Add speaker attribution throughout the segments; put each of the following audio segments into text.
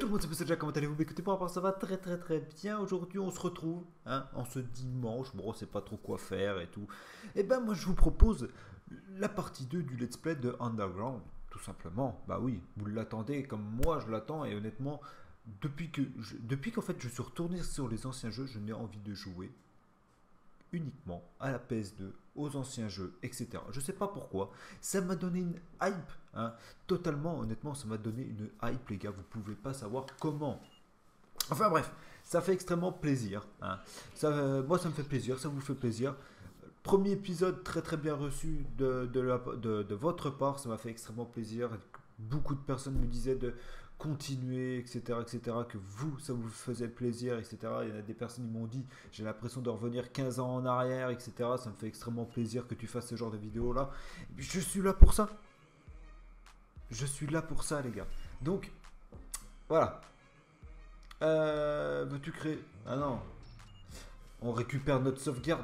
Speaker 1: le monde, c'est Jack, comment allez-vous? Écoutez, pour rapport, ça va très très très bien. Aujourd'hui, on se retrouve, hein, en ce dimanche. Bon, on sait pas trop quoi faire et tout. Et ben, moi, je vous propose la partie 2 du let's play de Underground. Tout simplement. Bah oui, vous l'attendez comme moi, je l'attends. Et honnêtement, depuis qu'en fait, je suis retourné sur les anciens jeux, je n'ai envie de jouer uniquement à la PS2, aux anciens jeux, etc. Je sais pas pourquoi. Ça m'a donné une hype, hein, totalement, honnêtement, ça m'a donné une hype, les gars. Vous pouvez pas savoir comment. Enfin bref, ça fait extrêmement plaisir, hein. Moi, ça me fait plaisir, ça vous fait plaisir. Premier épisode très très bien reçu de votre part, ça m'a fait extrêmement plaisir. Beaucoup de personnes me disaient de continuer, etc., etc., que vous, ça vous faisait plaisir, etc. Il y en a des personnes qui m'ont dit, j'ai l'impression de revenir 15 ans en arrière, etc. Ça me fait extrêmement plaisir que tu fasses ce genre de vidéo là. Je suis là pour ça. Je suis là pour ça, les gars. Donc, voilà. Veux-tu créer... Ah non. On récupère notre sauvegarde.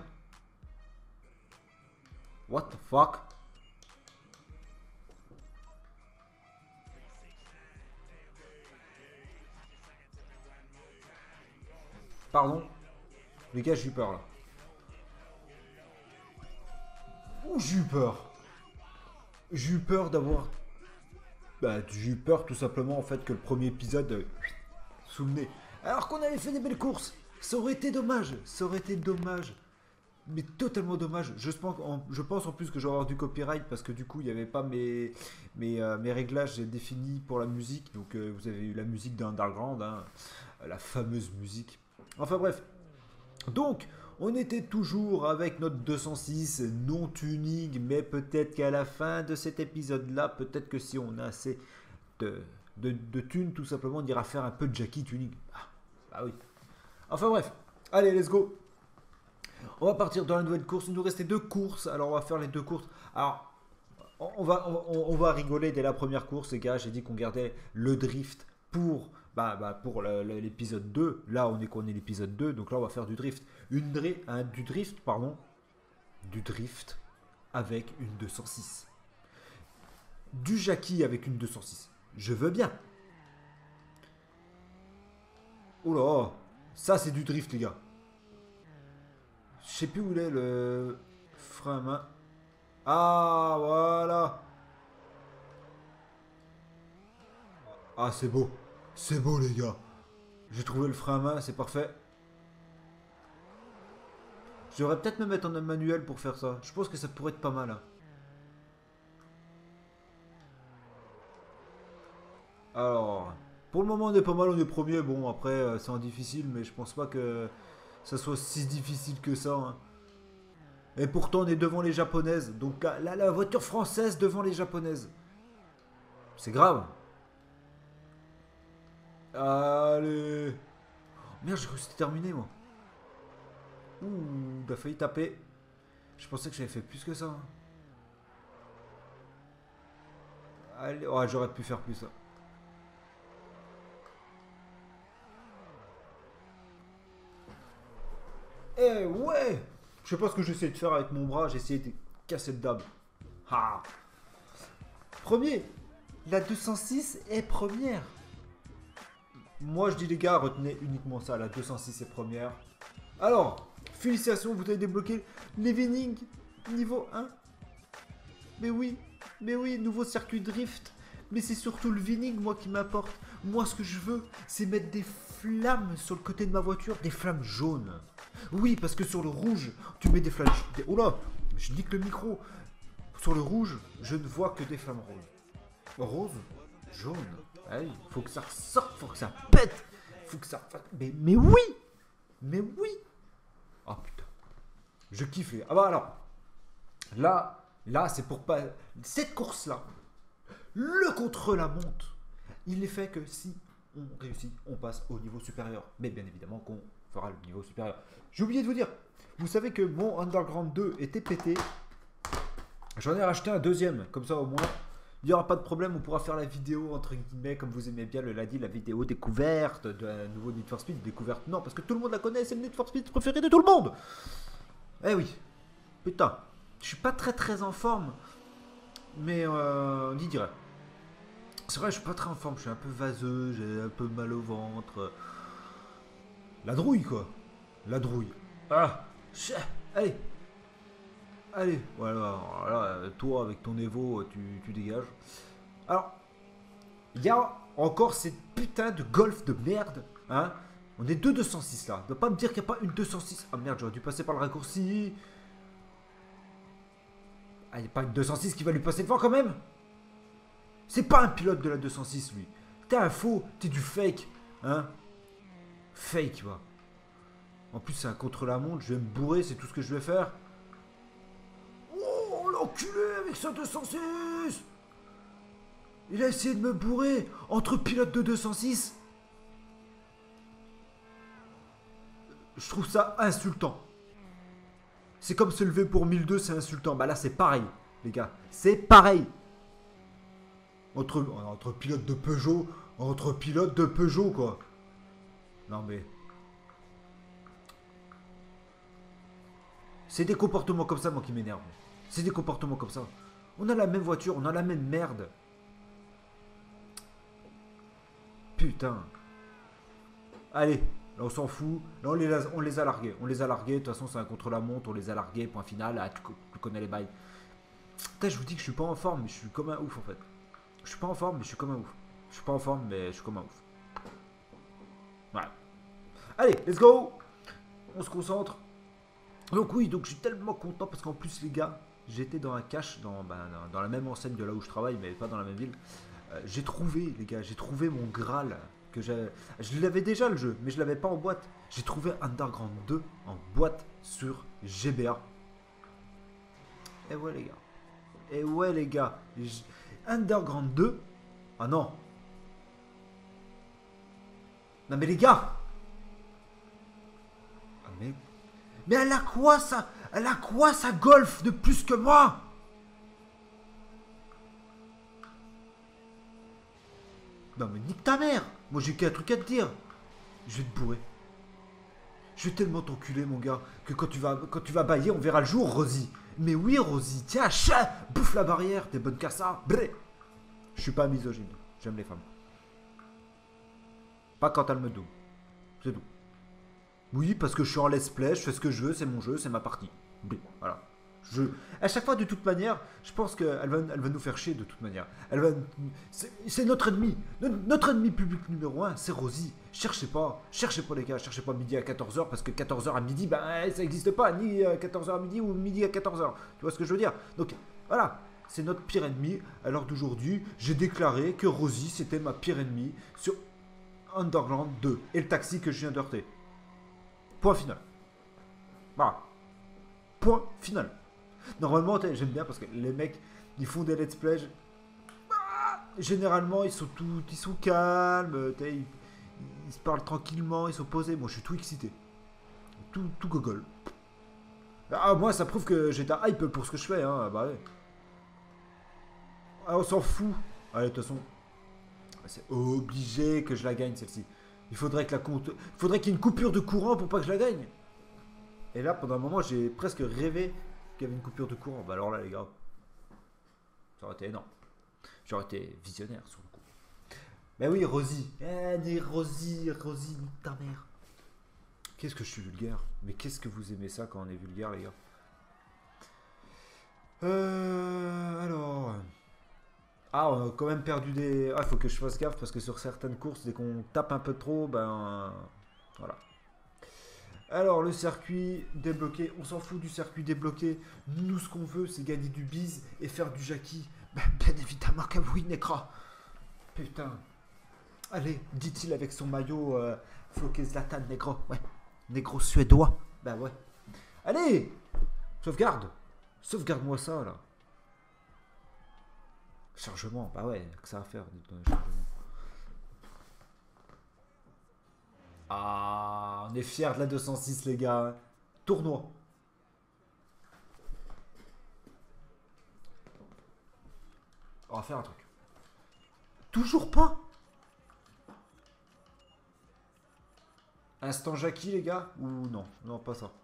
Speaker 1: What the fuck? Pardon. Les gars, j'ai eu peur là. Ouh, j'ai eu peur. J'ai eu peur d'avoir... Bah, j'ai eu peur tout simplement en fait que le premier épisode sous le nez. Alors qu'on avait fait des belles courses. Ça aurait été dommage. Ça aurait été dommage. Mais totalement dommage. Je pense en plus que je vais avoir du copyright parce que du coup il n'y avait pas mes réglages définis pour la musique. Donc vous avez eu la musique d'Underground, hein, la fameuse musique. Enfin bref. Donc on était toujours avec notre 206 non tuning, mais peut-être qu'à la fin de cet épisode-là, peut-être que si on a assez de thunes, tout simplement, on ira faire un peu de Jackie tuning. Ah oui. Enfin bref. Allez, let's go. On va partir dans la nouvelle course. Il nous restait deux courses. Alors, on va faire les deux courses. Alors, on va rigoler dès la première course, les gars. J'ai dit qu'on gardait le drift pour, pour l'épisode 2. Là, on est l'épisode 2. Donc là, on va faire du drift. Du drift avec une 206. Du Jackie avec une 206. Je veux bien. Oh là, ça, c'est du drift, les gars. Je sais plus où il est le frein à main. Ah, voilà. Ah, c'est beau. C'est beau, les gars. J'ai trouvé le frein à main, c'est parfait. Je devrais peut-être me mettre en manuel pour faire ça. Je pense que ça pourrait être pas mal, hein. Alors, pour le moment, on est pas mal, on est premier. Bon, après, c'est en difficile, mais je pense pas que ça soit si difficile que ça, hein. Et pourtant, on est devant les japonaises. Donc là, la voiture française devant les japonaises. C'est grave. Allez. Merde, j'ai cru que c'était terminé, moi. Ouh, t'as failli taper. Je pensais que j'avais fait plus que ça, hein. Allez, ouais, j'aurais pu faire plus, ça. Eh ouais. Je sais pas ce que j'essaie de faire avec mon bras. J'ai essayé de casser le dab. Ah. Premier. La 206 est première. Moi, je dis les gars, retenez uniquement ça. La 206 est première. Alors, félicitations, vous avez débloqué l'Evening niveau 1. Mais oui, nouveau circuit drift. Mais c'est surtout le Vining, moi, qui m'apporte. Moi, ce que je veux, c'est mettre des flammes sur le côté de ma voiture. Des flammes jaunes. Oui, parce que sur le rouge, tu mets des flammes... Oh là, je nique le micro. Sur le rouge, je ne vois que des flammes roses. Rose, jaune. Allez, faut que ça ressorte, faut que ça pète. Faut que ça... Mais oui. Mais oui. Oh putain. Je kiffe les... Ah bah alors. Là, c'est pour pas... Cette course-là, le contre-la-montre, il est fait que si on réussit, on passe au niveau supérieur. Mais bien évidemment qu'on fera le niveau supérieur. J'ai oublié de vous dire, vous savez que mon Underground 2 était pété. J'en ai racheté un deuxième, comme ça au moins, il n'y aura pas de problème, on pourra faire la vidéo, entre guillemets, comme vous aimez bien le l'a dit, la vidéo découverte de nouveau Need for Speed. Découverte, non, parce que tout le monde la connaît, c'est le Need for Speed préféré de tout le monde. Eh oui, putain, je suis pas très en forme, mais on y dirait. C'est vrai, je suis pas très en forme, je suis un peu vaseux, j'ai un peu mal au ventre. La drouille, quoi. La drouille. Ah, allez, allez. Voilà, toi, avec ton Evo, tu dégages. Alors, il y a encore cette putain de golf de merde, hein. On est 206 là. Ne pas me dire qu'il n'y a pas une 206. Ah merde, j'aurais dû passer par le raccourci. Ah, il n'y a pas une 206 qui va lui passer devant quand même. C'est pas un pilote de la 206 lui. T'es un faux, t'es du fake, hein. Fake, va. En plus, c'est un contre-la-montre, je vais me bourrer, c'est tout ce que je vais faire. Oh, l'enculé avec sa 206. Il a essayé de me bourrer entre pilotes de 206. Je trouve ça insultant. C'est comme se lever pour 1002, c'est insultant. Bah là, c'est pareil, les gars. C'est pareil. Entre pilotes de Peugeot, quoi. Non mais... C'est des comportements comme ça, moi, qui m'énervent. C'est des comportements comme ça. On a la même voiture, on a la même merde. Putain. Allez, là, on s'en fout. Là, on les a largués. On les a largués. De toute façon, c'est un contre-la-montre. On les a largués. Point final. Ah, tu connais les bails. Putain, je vous dis que je suis pas en forme, mais je suis comme un ouf, en fait. Je suis pas en forme, mais je suis comme un ouf. Je suis pas en forme, mais je suis comme un ouf. Ouais. Allez, let's go. On se concentre. Donc oui, donc je suis tellement content parce qu'en plus les gars, j'étais dans un cache dans la même enseigne de là où je travaille, mais pas dans la même ville. J'ai trouvé les gars, j'ai trouvé mon Graal que je l'avais déjà le jeu, mais je l'avais pas en boîte. J'ai trouvé Underground 2 en boîte sur GBA. Et ouais les gars, Underground 2. Ah non. Non mais les gars. Ah mais elle a quoi ça? Elle a quoi ça golf de plus que moi? Non mais nique ta mère. Moi j'ai qu'un truc à te dire. Je vais te bourrer. Je vais tellement t'enculer mon gars que quand tu vas bailler on verra le jour Rosie. Mais oui Rosie, tiens, chat, bouffe la barrière, t'es bonne qu'à ça. Bré. Je suis pas misogyne, j'aime les femmes. Pas quand elles me doublent. C'est tout. Oui, parce que je suis en let's play, je fais ce que je veux, c'est mon jeu, c'est ma partie. Voilà. À chaque fois, de toute manière, je pense qu'elle va nous faire chier de toute manière. C'est notre ennemi. Notre ennemi public numéro 1, c'est Rosie. Cherchez pas les gars, cherchez pas midi à 14h, parce que 14h à midi, ben ça n'existe pas, ni 14h à midi ou midi à 14h. Tu vois ce que je veux dire? Donc voilà, c'est notre pire ennemi. À l'heure d'aujourd'hui, j'ai déclaré que Rosie, c'était ma pire ennemie sur Underground 2 et le taxi que je viens d'heurter. Point final. Voilà. Point final. Normalement, j'aime bien parce que les mecs, ils font des let's play. Généralement, ils sont calmes. Ils se parlent tranquillement, ils sont posés. Moi, je suis tout excité. Tout gogol. Ah, moi, ça prouve que j'ai ta hype pour ce que je fais. Hein. Bah ouais. Ah, on s'en fout. Allez, de toute façon, c'est obligé que je la gagne celle-ci. Il faudrait qu'il y ait une coupure de courant pour pas que je la gagne. Et là, pendant un moment, j'ai presque rêvé qu'il y avait une coupure de courant. Bah alors là, les gars, ça aurait été énorme. J'aurais été visionnaire sur le coup. Mais oui, Rosie. Dis Rosie, nique ta mère. Qu'est-ce que je suis vulgaire. Mais qu'est-ce que vous aimez ça quand on est vulgaire, les gars. Alors... Ah, on a quand même perdu des... Ah, il faut que je fasse gaffe parce que sur certaines courses, dès qu'on tape un peu trop, ben... Voilà. Alors, le circuit débloqué. On s'en fout du circuit débloqué. Nous, ce qu'on veut, c'est gagner du bise et faire du Jackie. Ben, bien évidemment que oui, Nekra. Putain. Allez, dit-il avec son maillot floqué Zlatan, négro. Ouais. Négro suédois. Ben ouais. Allez. Sauvegarde. Sauvegarde-moi ça, là. Chargement, bah ouais, que ça à faire, chargement. Ah, on est fiers de la 206, les gars. Tournoi. On va faire un truc. Toujours pas. Instant Jackie, les gars. Ou non, non, pas ça.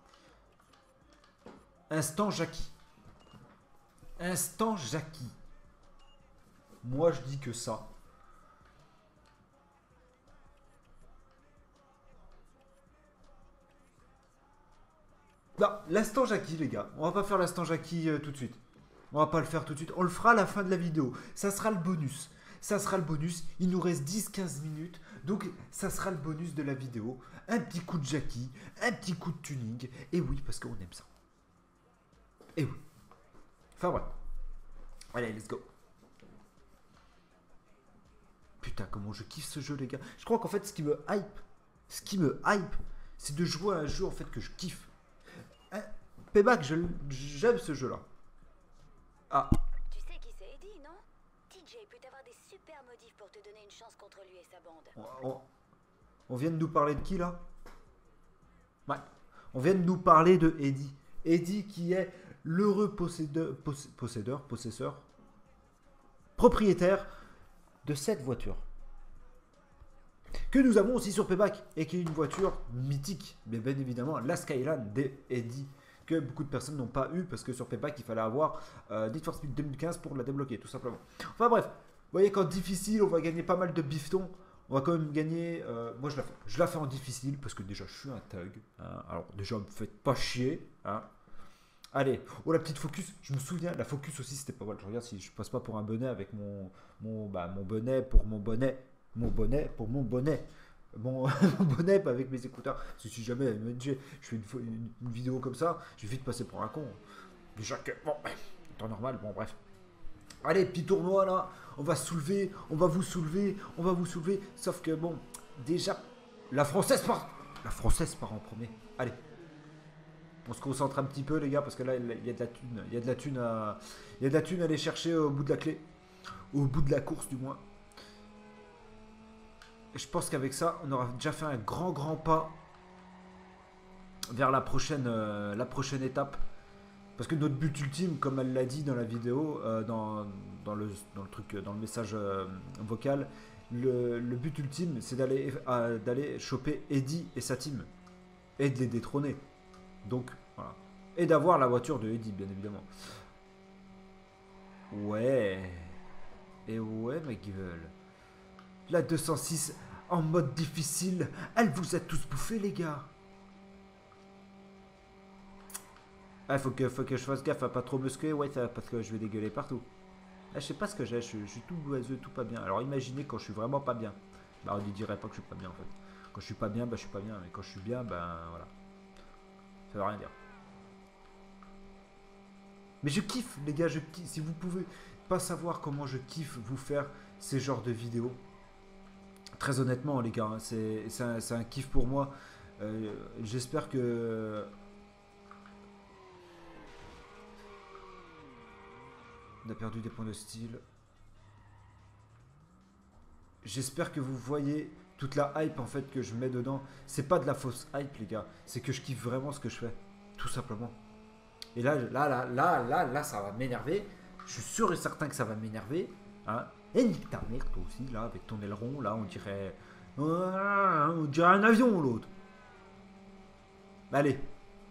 Speaker 1: Instant Jackie. Instant Jackie. Moi, je dis que ça. Non, l'instant Jackie, les gars. On va pas faire l'instant Jackie tout de suite. On va pas le faire tout de suite. On le fera à la fin de la vidéo. Ça sera le bonus. Ça sera le bonus. Il nous reste 10-15 minutes. Donc, ça sera le bonus de la vidéo. Un petit coup de Jackie. Un petit coup de tuning. Et oui, parce qu'on aime ça. Et oui. Enfin, voilà. Allez, let's go. Putain, comment je kiffe ce jeu, les gars. Je crois qu'en fait, ce qui me hype, c'est de jouer à un jeu en fait que je kiffe. Hein, Payback, j'aime ce jeu-là. Ah.
Speaker 2: Tu sais qui c'est Eddie, non? TJ peut avoir des super motifs pour te donner une chance contre lui et sa bande.
Speaker 1: On vient de nous parler de qui, là? Ouais. On vient de nous parler de Eddie. Eddie qui est l'heureux possesseur, propriétaire de cette voiture. Que nous avons aussi sur Payback et qui est une voiture mythique. Mais bien évidemment, la Skyline d'Eddie. Que beaucoup de personnes n'ont pas eu parce que sur Payback, il fallait avoir Need for Speed 2015 pour la débloquer, tout simplement. Enfin bref, vous voyez qu'en difficile, on va gagner pas mal de bifetons. On va quand même gagner. Moi, je la fais en difficile parce que déjà, je suis un thug. Hein. Alors, déjà, me faites pas chier. Hein. Allez, oh la petite focus, je me souviens, la focus aussi c'était pas mal. Je regarde si je passe pas pour un bonnet avec mon bonnet pour mon bonnet, mon bonnet pour mon bonnet, mon bonnet avec mes écouteurs. Parce que si jamais je fais une vidéo comme ça, je vais vite passer pour un con. Déjà que, bon, temps normal, bon bref. Allez, petit tournoi là, on va soulever, on va vous soulever, sauf que bon, déjà, la française part en premier. Allez. On se concentre un petit peu les gars parce que là il y a de la thune, il y a de la thune à aller chercher au bout de la clé, au bout de la course du moins. Et je pense qu'avec ça on aura déjà fait un grand pas vers la prochaine étape parce que notre but ultime, comme elle l'a dit dans la vidéo, dans le message vocal, le but ultime c'est d'aller choper Eddie et sa team et de les détrôner. Donc, voilà. Et d'avoir la voiture de Eddie, bien évidemment. Ouais. Et ouais, ma gueule. La 206 en mode difficile. Elle vous a tous bouffé, les gars. Ah, faut que je fasse gaffe à pas trop muscler. Ouais, ça, parce que je vais dégueuler partout. Ah, je sais pas ce que j'ai. Je suis tout boiseux, tout pas bien. Alors, imaginez quand je suis vraiment pas bien. Bah, on ne dirait pas que je suis pas bien, en fait. Quand je suis pas bien, bah, je suis pas bien. Mais quand je suis bien, ben, voilà. Ça veut rien dire. Mais je kiffe, les gars, je kiffe. Si vous pouvez pas savoir comment je kiffe vous faire ces genres de vidéos. Très honnêtement, les gars, hein, c'est un kiff pour moi. J'espère que... On a perdu des points de style. J'espère que vous voyez toute la hype en fait que je mets dedans. C'est pas de la fausse hype, les gars. C'est que je kiffe vraiment ce que je fais. Tout simplement. Et là, ça va m'énerver. Je suis sûr et certain que ça va m'énerver. Hein. Et nique ta mère, toi aussi, là, avec ton aileron, là, on dirait un avion, l'autre. Allez.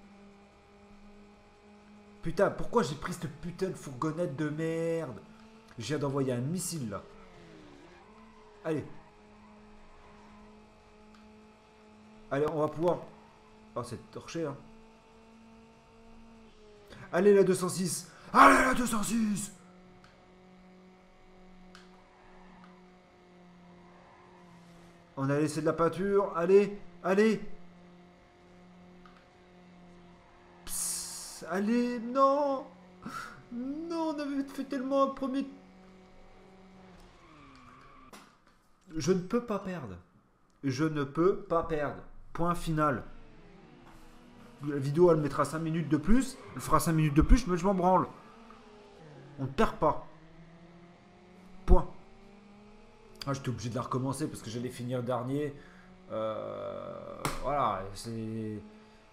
Speaker 1: Putain, pourquoi j'ai pris cette putain de fourgonnette de merde? Je viens d'envoyer un missile, là. Allez. Allez, on va pouvoir... Oh, c'est torché, hein. Allez, la 206. Allez, la 206. On a laissé de la peinture. Allez, allez. Psst, allez, non. Non, on avait fait tellement un premier... Je ne peux pas perdre. Je ne peux pas perdre. Point final. La vidéo, elle mettra 5 minutes de plus. Elle fera 5 minutes de plus, mais je m'en branle. On ne perd pas. Point. Ah, j'étais obligé de la recommencer parce que j'allais finir dernier. Voilà, c'est...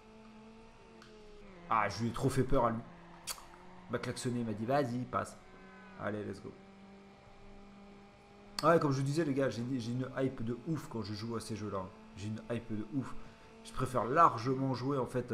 Speaker 1: Ah, je lui ai trop fait peur à lui. Il m'a klaxonné, il m'a dit vas-y, passe. Allez, let's go. Ouais, comme je vous disais, les gars, j'ai une hype de ouf quand je joue à ces jeux-là. J'ai une hype de ouf. Je préfère largement jouer en fait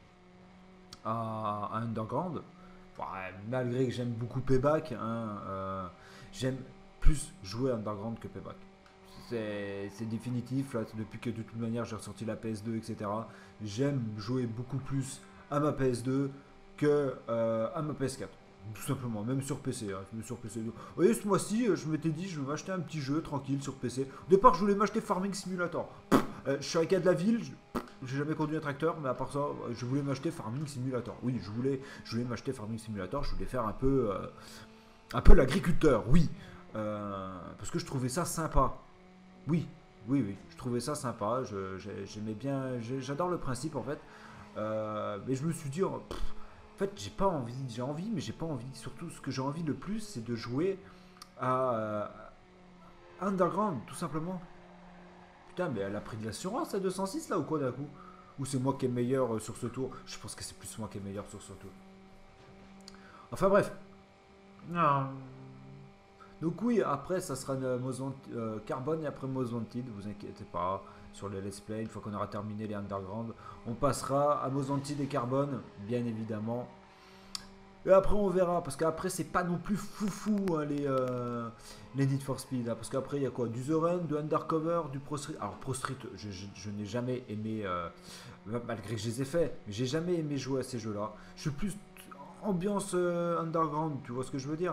Speaker 1: à Underground. Ouais, malgré que j'aime beaucoup Payback, hein, j'aime plus jouer à Underground que Payback. C'est définitif, là, depuis que de toute manière j'ai ressorti la PS2, etc. J'aime jouer beaucoup plus à ma PS2 que à ma PS4. Tout simplement, même sur PC. Hein, même sur PC. Vous voyez, ce mois-ci, je m'étais dit, je vais m'acheter un petit jeu tranquille sur PC. Au départ, je voulais m'acheter Farming Simulator. Je suis un gars de la ville, j'ai jamais conduit un tracteur, mais à part ça, je voulais m'acheter Farming Simulator. Oui, je voulais m'acheter Farming Simulator, je voulais faire un peu l'agriculteur, oui. Parce que je trouvais ça sympa. Oui, oui, je trouvais ça sympa. J'aimais bien, j'adore le principe en fait. Mais je me suis dit, en fait, j'ai envie, mais j'ai pas envie. Surtout, ce que j'ai envie le plus, c'est de jouer à Underground, tout simplement. Putain, mais elle a pris de l'assurance à 206 là ou quoi d'un coup? Ou c'est moi qui est meilleur sur ce tour? Je pense que c'est plus moi qui est meilleur sur ce tour. Enfin bref. Non. Donc oui, après ça sera Carbone et après Most Wanted, vous inquiétez pas, sur les let's play, une fois qu'on aura terminé les Underground, on passera à Most Wanted et Carbone, bien évidemment. Et après on verra, parce qu'après c'est pas non plus foufou hein, les Need for Speed, hein, parce qu'après il y a quoi? Du The Run, du Undercover, du Pro Street. Alors Pro Street, je n'ai jamais aimé, malgré que je les ai faits, mais j'ai jamais aimé jouer à ces jeux-là. Je suis plus ambiance Underground, tu vois ce que je veux dire?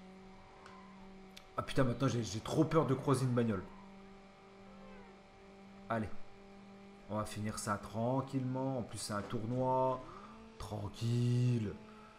Speaker 1: Ah putain, maintenant j'ai trop peur de croiser une bagnole. Allez, on va finir ça tranquillement. En plus, c'est un tournoi. Tranquille.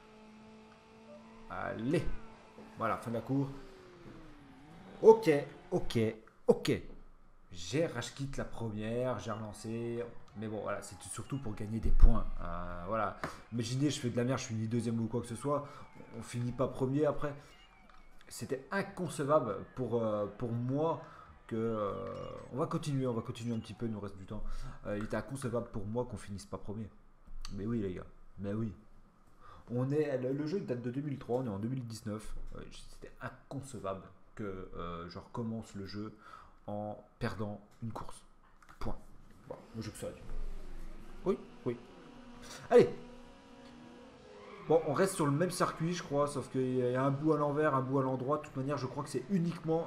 Speaker 1: Allez. Voilà, fin de la cour. Ok, ok, ok. J'ai rage quitte la première, j'ai relancé. Mais bon, voilà, c'est surtout pour gagner des points. Voilà. Imaginez, je fais de la merde, je finis deuxième ou quoi que ce soit. On finit pas premier après. C'était inconcevable pour moi que on va continuer un petit peu, il nous reste du temps. Il était inconcevable pour moi qu'on finisse pas premier. Mais oui les gars, mais oui. Le jeu date de 2003, on est en 2019. C'était inconcevable que je recommence le jeu en perdant une course. Point. Bon, le jeu que ça a dû. Oui, oui. Allez. Bon, on reste sur le même circuit, je crois, sauf qu'il y a un bout à l'envers, un bout à l'endroit. De toute manière, je crois que c'est uniquement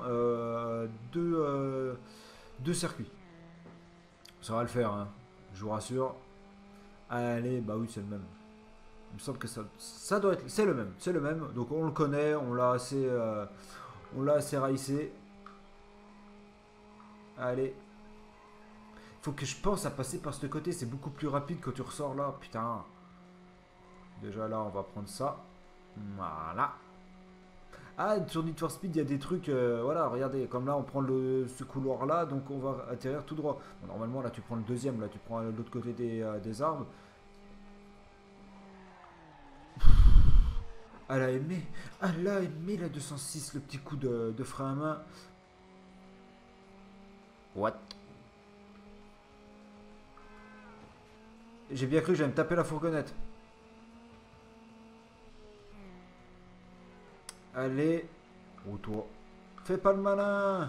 Speaker 1: deux circuits. Ça va le faire, hein, je vous rassure. Allez, bah oui, c'est le même. Il me semble que ça doit être, c'est le même, Donc on le connaît, on l'a assez raïsé. Allez. Faut que je pense à passer par ce côté, c'est beaucoup plus rapide quand tu ressors là, putain. Déjà là, on va prendre ça. Voilà. Ah, sur Need for Speed, il y a des trucs. Voilà, regardez, comme là, on prend ce couloir-là, donc on va atterrir tout droit. Bon, normalement, là, tu prends le deuxième, là, tu prends l'autre côté des arbres. Elle a aimé. Elle a aimé la 206, le petit coup de frein à main. What? J'ai bien cru que j'allais me taper la fourgonnette. Allez. Oh toi. Fais pas le malin.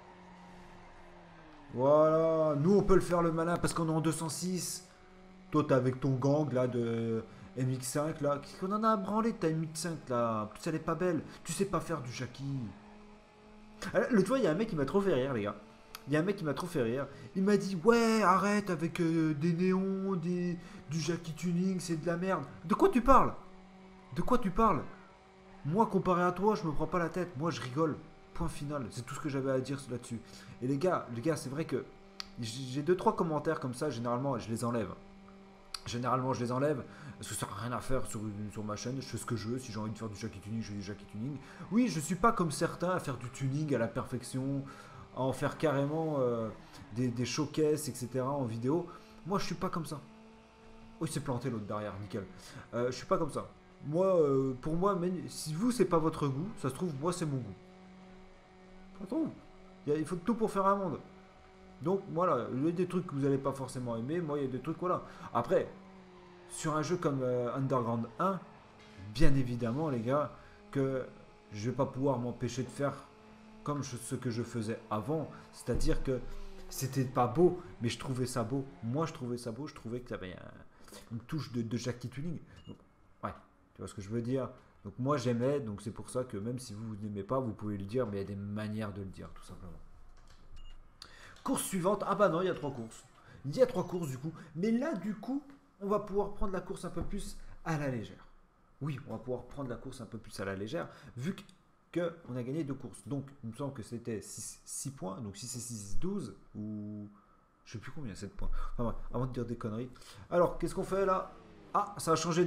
Speaker 1: Voilà. Nous on peut le faire le malin parce qu'on est en 206. Toi t'es avec ton gang là de MX5 là. Qu'est-ce qu'on en a à branler de ta MX5 là? En plus elle est pas belle. Tu sais pas faire du Jackie. L'autre fois il y a un mec qui m'a trop fait rire les gars. Il y a un mec qui m'a trop fait rire. Il m'a dit ouais arrête avec des néons, du Jackie tuning, c'est de la merde. De quoi tu parles? De quoi tu parles? Moi, comparé à toi, je me prends pas la tête. Moi, je rigole. Point final. C'est tout ce que j'avais à dire là-dessus. Et les gars, c'est vrai que j'ai 2-3 commentaires comme ça. Généralement, je les enlève. Parce que ça n'a rien à faire sur ma chaîne. Je fais ce que je veux. Si j'ai envie de faire du Jackie tuning, je fais du Jackie tuning. Oui, je suis pas comme certains à faire du tuning à la perfection, à en faire carrément des showcases, etc. en vidéo. Moi, je suis pas comme ça. Oh, il s'est planté l'autre derrière, nickel. Je suis pas comme ça. Moi, pour moi, même, si vous, c'est pas votre goût, ça se trouve, moi, c'est mon goût. Attends, il faut tout pour faire un monde. Donc, voilà, il y a des trucs que vous n'allez pas forcément aimer. Moi, il y a des trucs, voilà. Après, sur un jeu comme Underground 1, bien évidemment, les gars, que je vais pas pouvoir m'empêcher de faire comme ce que je faisais avant. C'est-à-dire que c'était pas beau, mais je trouvais ça beau. Moi, je trouvais ça beau. Je trouvais qu'il y avait une touche de Jackie Tuning. Donc, ouais. Tu vois ce que je veux dire? Donc moi j'aimais, donc c'est pour ça que même si vous n'aimez pas, vous pouvez le dire, mais il y a des manières de le dire, tout simplement. Course suivante, ah bah non, il y a 3 courses. Il y a 3 courses du coup. Mais là du coup, on va pouvoir prendre la course un peu plus à la légère. Oui, on va pouvoir prendre la course un peu plus à la légère, vu qu'on a gagné 2 courses. Donc, il me semble que c'était 6 points. Donc, si c'est 6, 12, ou... Je sais plus combien, 7 points. Enfin, bref, avant de dire des conneries. Alors, qu'est-ce qu'on fait là? Ah, ça a changé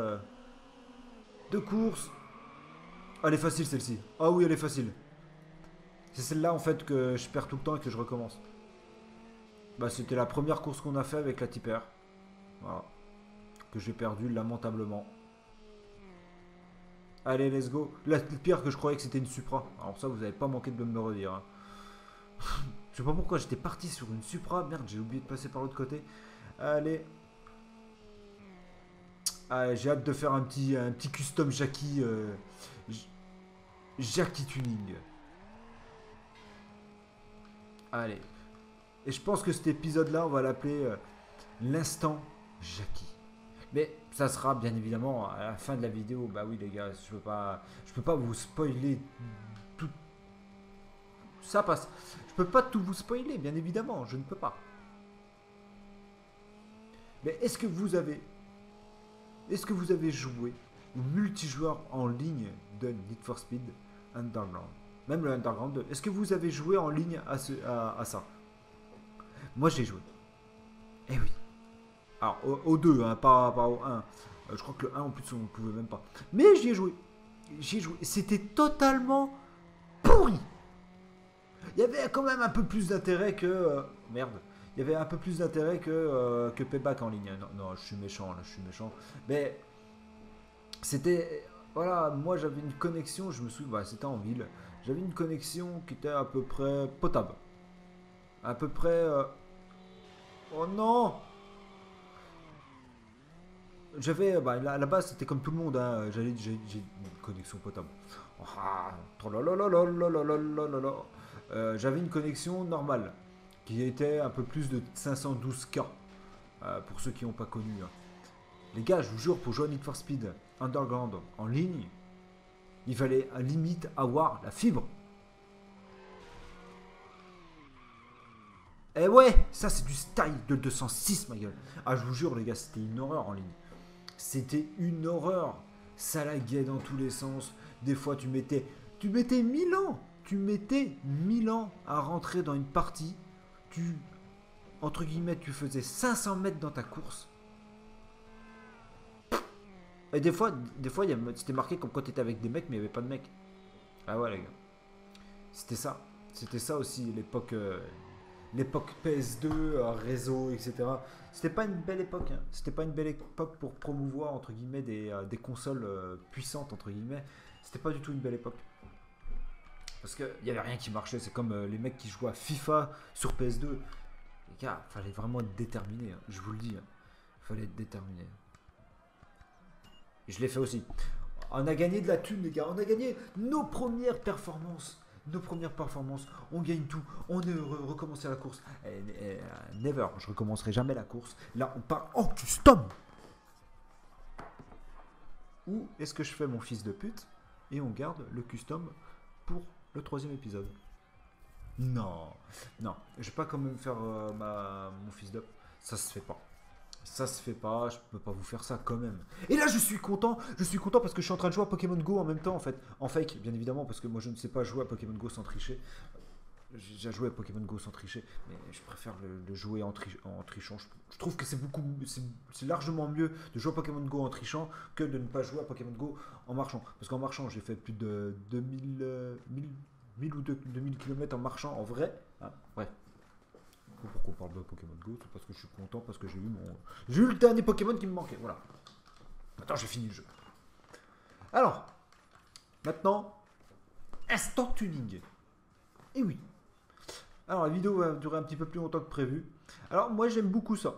Speaker 1: de course. Ah, elle est facile celle-ci. Ah oui, elle est facile. C'est celle-là en fait que je perds tout le temps et que je recommence. Bah, c'était la première course qu'on a fait avec la tipper. Voilà. Que j'ai perdu lamentablement. Allez, let's go. La pire que je croyais que c'était une Supra. Alors ça, vous n'avez pas manqué de me le redire. Hein. Je sais pas pourquoi j'étais parti sur une Supra. Merde, j'ai oublié de passer par l'autre côté. Allez. Allez, j'ai hâte de faire un petit custom Jackie. Jackie Tuning. Allez. Et je pense que cet épisode-là, on va l'appeler l'instant Jackie. Mais ça sera bien évidemment à la fin de la vidéo. Bah oui les gars, je peux pas vous spoiler tout. Ça passe. Je peux pas tout vous spoiler, bien évidemment, je ne peux pas. Mais est-ce que vous avez joué au multijoueur en ligne de Need for Speed Underground? Même le Underground 2. Est-ce que vous avez joué en ligne à ça? Moi j'ai joué. Eh oui. Alors au 2, hein, pas au 1. Je crois que le 1 en plus on ne pouvait même pas. Mais j'y ai joué. C'était totalement pourri. Il y avait quand même un peu plus d'intérêt que... merde. Il y avait un peu plus d'intérêt que Payback en ligne. Non, non, je suis méchant, là, je suis méchant. Mais c'était... Voilà, moi j'avais une connexion, je me souviens, bah, c'était en ville. J'avais une connexion qui était à peu près potable. À peu près... Oh non! J'avais, bah, à la base c'était comme tout le monde, hein. J'ai une connexion potable. J'avais une connexion normale qui était un peu plus de 512K pour ceux qui n'ont pas connu. Hein. Les gars, je vous jure, pour jouer à Need for Speed Underground en ligne, il fallait à limite avoir la fibre. Et ouais, ça c'est du style de 206 ma gueule. Ah je vous jure les gars, c'était une horreur en ligne. C'était une horreur. Ça laguait dans tous les sens. Des fois, tu mettais 1000 ans. Tu mettais 1000 ans à rentrer dans une partie. Entre guillemets, tu faisais 500 mètres dans ta course. Et des fois c'était marqué comme quand tu étais avec des mecs, mais il n'y avait pas de mecs. Ah ouais, les gars. C'était ça. C'était ça aussi, l'époque PS2, réseau, etc. C'était pas une belle époque. Hein. C'était pas une belle époque pour promouvoir entre guillemets des consoles puissantes entre guillemets. C'était pas du tout une belle époque. Parce qu'il n'y avait rien qui marchait. C'est comme les mecs qui jouaient à FIFA sur PS2. Les gars, fallait vraiment être déterminé. Hein. Je vous le dis. Hein. Fallait être déterminé. Et je l'ai fait aussi. On a gagné de la thune, les gars. On a gagné nos premières performances. On gagne tout, on est heureux, recommencer la course. Never, je recommencerai jamais la course. Là, on part en custom. Ou est-ce que je fais mon fils de pute et on garde le custom pour le 3e épisode? Non, non, je vais pas quand même faire mon fils de... Ça se fait pas. Ça se fait pas, je peux pas vous faire ça quand même. Et là je suis content parce que je suis en train de jouer à Pokémon Go en même temps en fait. En fake bien évidemment parce que moi je ne sais pas jouer à Pokémon Go sans tricher. J'ai déjà joué à Pokémon Go sans tricher, mais je préfère le jouer en trichant. Je trouve que c'est largement mieux de jouer à Pokémon Go en trichant que de ne pas jouer à Pokémon Go en marchant. Parce qu'en marchant j'ai fait plus de 1000 ou 2000 km en marchant en vrai. Hein, bref. Pourquoi on parle de Pokémon Go? C'est parce que je suis content, parce que j'ai eu le dernier Pokémon qui me manquait. Voilà. Maintenant, j'ai fini le jeu. Alors, maintenant, instant tuning. Et oui. Alors, la vidéo va durer un petit peu plus longtemps que prévu. Alors, moi, j'aime beaucoup ça.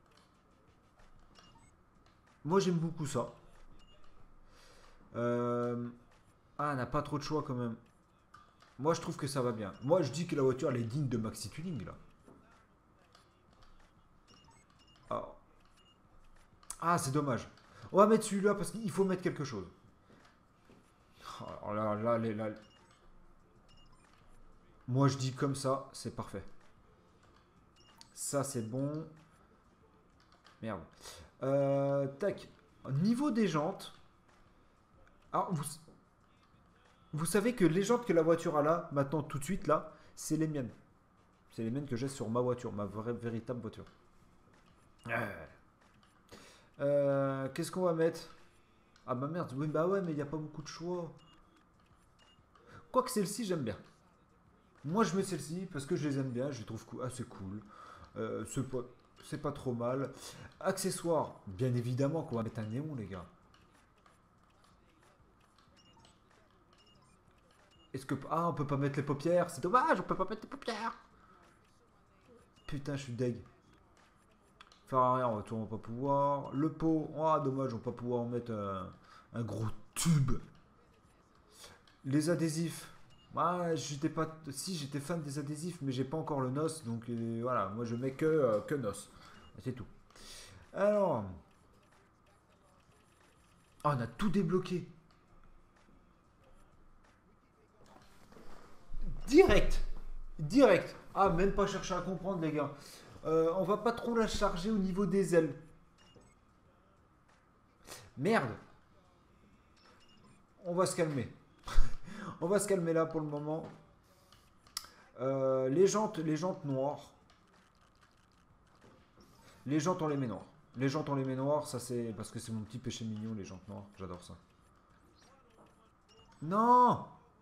Speaker 1: Ah, on n'a pas trop de choix quand même. Moi, je trouve que ça va bien. Moi, je dis que la voiture, elle est digne de Maxi Tuning, là. Ah, c'est dommage. On va mettre celui-là parce qu'il faut mettre quelque chose. Oh, là. Moi, je dis comme ça, c'est parfait. Ça, c'est bon. Merde. Tac. Au niveau des jantes. Alors, vous savez que les jantes que la voiture a là, maintenant, tout de suite, là, c'est les miennes. C'est les miennes que j'ai sur ma voiture, ma vraie, véritable voiture. Qu'est-ce qu'on va mettre? Ah bah merde, oui, bah ouais, mais il n'y a pas beaucoup de choix. Quoique celle-ci, j'aime bien. Moi, je mets celle-ci parce que je les aime bien, je les trouve assez cool. C'est pas trop mal. Accessoires, bien évidemment qu'on va mettre un néon, les gars. Est-ce que... Ah, on peut pas mettre les paupières. C'est dommage, on peut pas mettre les paupières. Putain, je suis deg. Faire arrière, on va pas pouvoir. Le pot, ah, dommage, on va pas pouvoir en mettre un gros tube. Les adhésifs. Ah, j'étais pas... Si, j'étais fan des adhésifs, mais j'ai pas encore le NOS. Donc voilà, moi je mets que NOS. C'est tout. Alors... Ah, on a tout débloqué. Direct. Direct. Ah, même pas chercher à comprendre, les gars. On va pas trop la charger au niveau des ailes. Merde. On va se calmer. On va se calmer là pour le moment. Les jantes noires. Les jantes, on les met noires. Les jantes, on les met noires. Ça, c'est parce que c'est mon petit péché mignon, les jantes noires. J'adore ça. Non!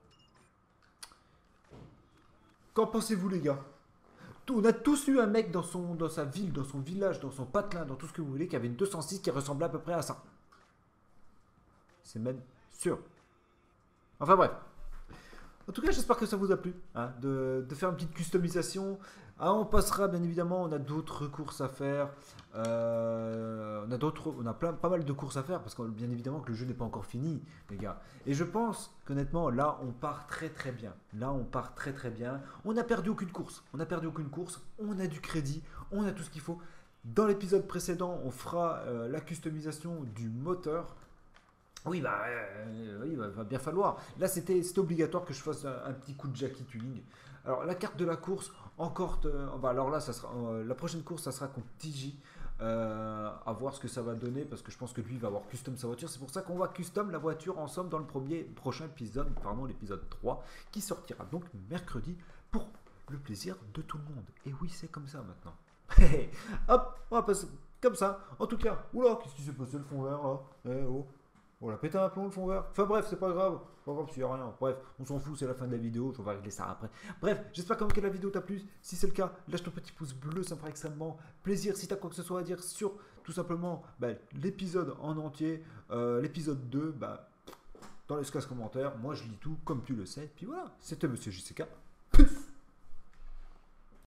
Speaker 1: Qu'en pensez-vous, les gars? On a tous eu un mec dans sa ville, dans son village, dans son patelin, dans tout ce que vous voulez, qui avait une 206 qui ressemblait à peu près à ça. C'est même sûr. Enfin bref. En tout cas, j'espère que ça vous a plu, hein, de faire une petite customisation. Ah, on passera, bien évidemment, on a d'autres courses à faire. On a pas mal de courses à faire, parce que bien évidemment que le jeu n'est pas encore fini, les gars. Et je pense qu'honnêtement, là, on part très très bien. Là, on part très très bien. On n'a perdu aucune course. On n'a perdu aucune course. On a du crédit. On a tout ce qu'il faut. Dans l'épisode précédent, on fera la customisation du moteur. Oui, oui, va bien falloir. Là, c'était obligatoire que je fasse un petit coup de Jackie Tuning. Alors, la carte de la course, encore. Alors là, ça sera, la prochaine course, ça sera contre TJ. À voir ce que ça va donner, parce que je pense que lui, il va avoir custom sa voiture. C'est pour ça qu'on va custom la voiture ensemble dans le prochain épisode, pardon, l'épisode 3, qui sortira donc mercredi pour le plaisir de tout le monde. Et oui, c'est comme ça maintenant. Hop, on va passer comme ça. En tout cas, oula, qu'est-ce qui s'est passé le fond vert là? Oh. On a pété un plomb le fond vert. Enfin bref, c'est pas grave. Pas grave s'il n'y a rien. Bref, on s'en fout, c'est la fin de la vidéo. On va régler ça après. Bref, j'espère quand même que la vidéo t'a plu. Si c'est le cas, lâche ton petit pouce bleu, ça me fera extrêmement plaisir. Si t'as quoi que ce soit à dire sur tout simplement l'épisode en entier, l'épisode 2, dans l'espace commentaire, moi je lis tout comme tu le sais. Puis voilà, c'était Monsieur JCK.